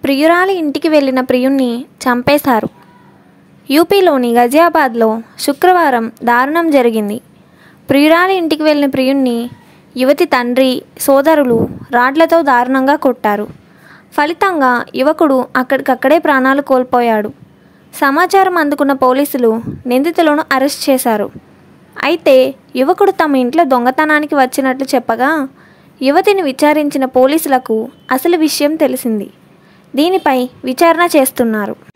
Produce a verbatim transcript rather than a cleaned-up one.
ప్రియురాలి ఇంటికి వెళ్ళిన ప్రియుణ్ణి చంపేశారు. యూపీలోని గజియాబాద్లో శుక్రవారం దారుణం జరిగింది. ప్రియురాలి ఇంటికి వెళ్ళిన ప్రియుణ్ణి యువతి తండ్రి, సోదరులు రాడ్లతో దారుణంగా కొట్టారు. ఫలితంగా యువకుడు అక్కడికక్కడే ప్రాణాలు కోల్పోయాడు. సమాచారం అందుకున్న పోలీసులు నిందితులను అరెస్ట్ చేశారు. అయితే యువకుడు తమ ఇంట్లో దొంగతనానికి వచ్చినట్లు చెప్పగా యువతిని విచారించిన పోలీసులకు అసలు విషయం తెలిసింది. దీనిపై విచారణ చేస్తున్నారు.